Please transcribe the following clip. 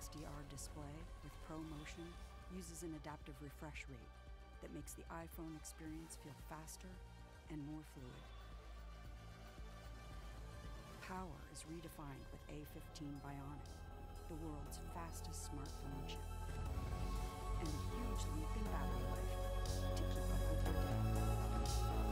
XDR display with ProMotion uses an adaptive refresh rate that makes the iPhone experience feel faster and more fluid. Power is redefined with A15 Bionic, the world's fastest smartphone chip, and a huge leap in battery life to keep up with your day.